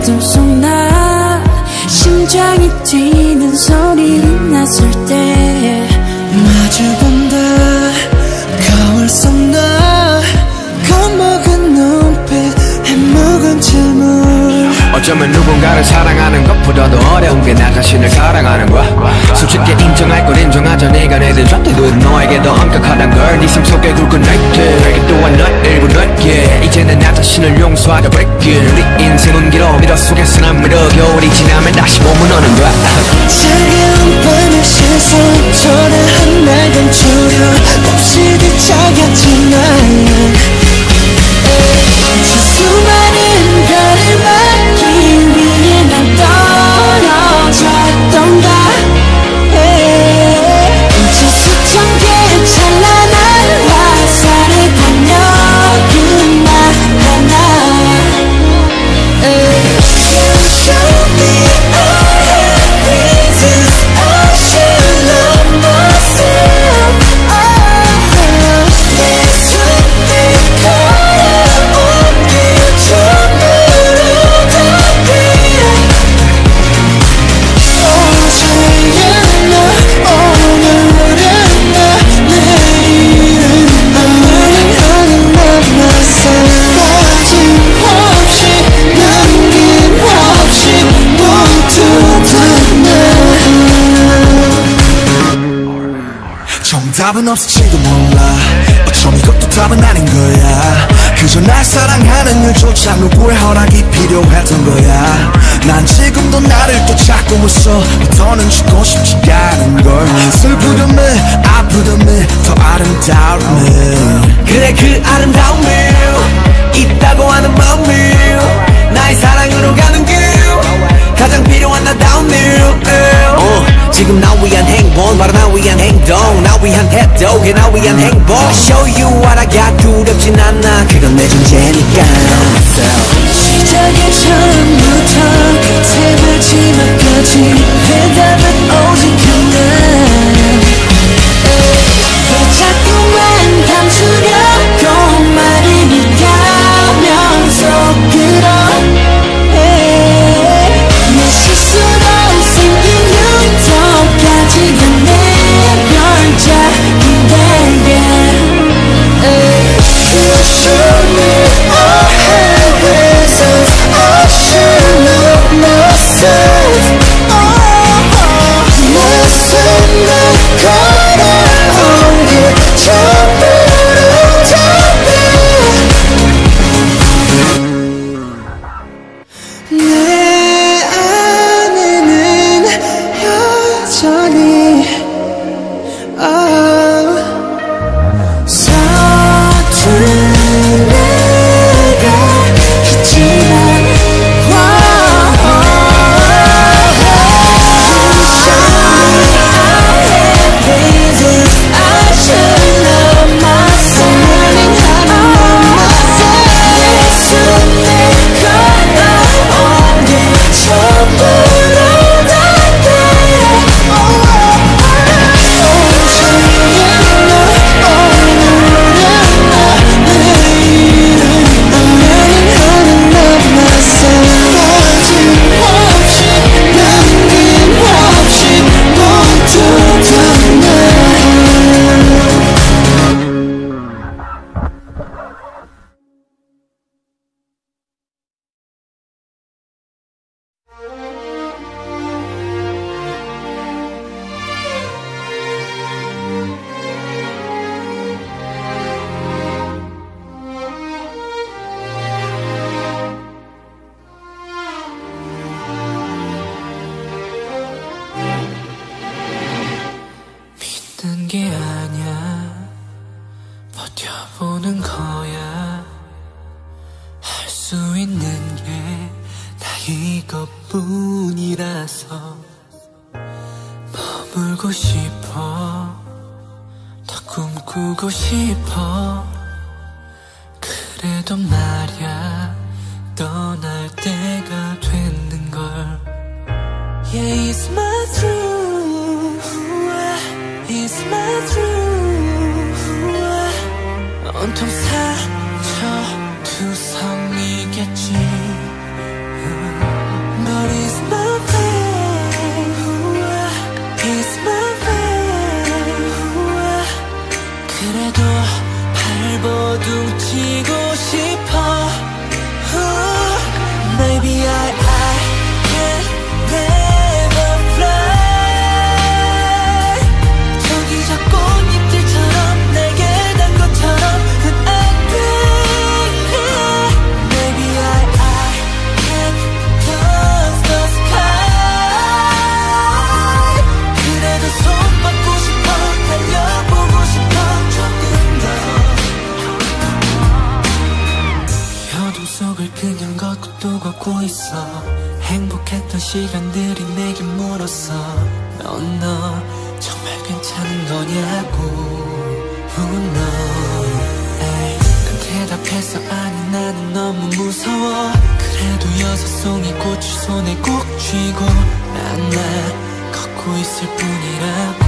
어둠 속 나 심장이 뛰는 소리가 났을 때 마주본다 거울 속 나 겁먹은 눈빛 해묵은 침울 어쩌면 누군가를 사랑하는 것보다도 어려운 게 나 자신을 사랑하는 거야. 솔직히 인정할 걸 인정하자. 네가 내들었대도 너에게 더 엄격하단 걸. 네 삶 속에 굵은 날들 알게 또한 널 일부 넓게 이제는 나 자신을 용서하자 break. 우리 인생은 길어 미러 속에서 난 미러 겨울이 지나면 다시 봄은 오는 거야. 차가운 밤의 시선 초라한 날 감추려 몹시 뒤척였지만 저 수많은 별을 막기 위해 난 떨어졌던가. 저 수천 개의 찬란한 화살에 달려든 나 하나. Show me all the reasons I should love myself. 내 손을 걸어온 길 처음으로 답해. 어제야 나 오늘은 나 내일은 나 하는 love myself. 빠짐없이 남김없이 모두 다 나. 정답은 없을지도 몰라. 어쩜 이것도 답은 아닌 거야. 그저 날 사랑하는 일조차 누구의 허락이 필요했던 거야. 난 지금도 나를 또 찾고 있어. 더는 죽고 싶지가 않은 걸. 슬프렴에 아프렴에 더 아름다움에. 그래 그 아름다움이 있다고 하는 마음이 나의 사랑으로 가는 길 가장 필요한 나다운 일. 지금 나 위한 행복 바로 나 위한 행동 나 위한 태도 그게 나 위한 행복. I show you what I got 두렵진 않아 그건 내 존재니까. 시작의 처음부터 끝의 마지막까지 해답은 오직 하나. 왜 자꾸만 감추려고 말을 가면서 끌어. 내 실수로 생긴 눈동까지 다 내별자기대게. Show me all the reasons I should love myself. 내 손을 걸어온 길 처음으로 답해. 내 안에는 여전히 서툰 내가 있지만 믿는 게 아냐 버텨보는 거야. 할 수 있는 게 다 이것뿐이라서 머물고 싶어 더 꿈꾸고 싶어. 그래도 말야 떠날 때가 됐는걸. Yeah, it's my truth. It's my truth. 온통 상처 투성이겠지. 시간들이 내게 물었어 너 정말 괜찮은 거냐고 난 대답해서 아니 나는 너무 무서워 그래도 여섯 송이 꽃을 손에 꼭 쥐고 난 걷고 있을 뿐이라고